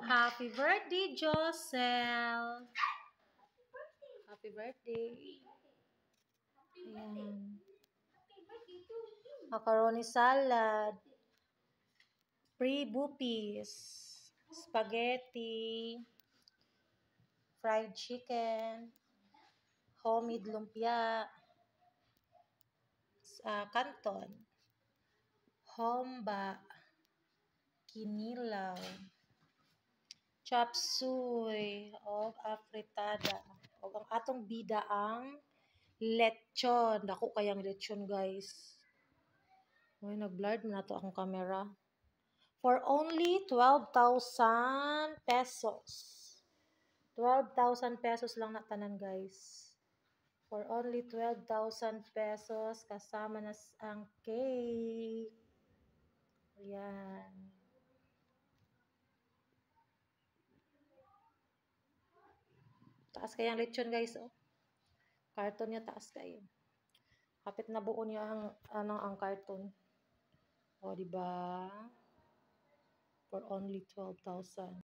Happy birthday, Josel! Happy birthday! Ayan. Macaroni salad. Pre-bupis. Spaghetti. Fried chicken. Homemade lumpia. Canton. Homba. Kinilaw. Chop suey. O afritada. O ang atong bida ang lechon. Dako kayang lechon, guys. Uy, nag-blurred na to akong camera. For only 12,000 pesos. 12,000 pesos lang na tanan, guys. For only 12,000 pesos, kasama na ang cake. Ayan. Taas kayang lechon, guys. Oh. Karton niya, taas kayo. Kapit na buo niya ang karton. O, diba? For only 12,000.